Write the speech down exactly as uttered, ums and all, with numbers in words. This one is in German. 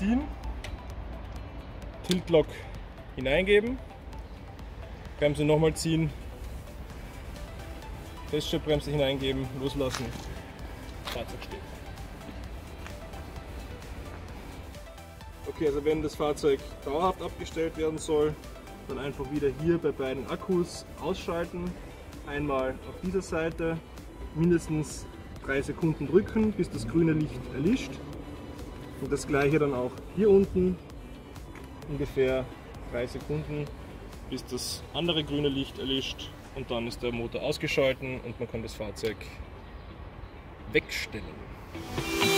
ziehen, Tiltlock hineingeben, Bremse nochmal ziehen, Feststellbremse hineingeben, loslassen, Fahrzeug steht. Okay, also wenn das Fahrzeug dauerhaft abgestellt werden soll, dann einfach wieder hier bei beiden Akkus ausschalten. Einmal auf dieser Seite mindestens drei Sekunden drücken, bis das grüne Licht erlischt. Und das gleiche dann auch hier unten, ungefähr drei Sekunden, bis das andere grüne Licht erlischt. Und dann ist der Motor ausgeschaltet und man kann das Fahrzeug wegstellen.